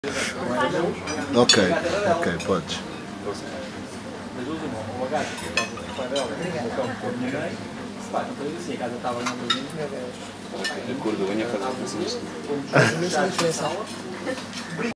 Ok, ok, podes. A cor da unha faz a diferença.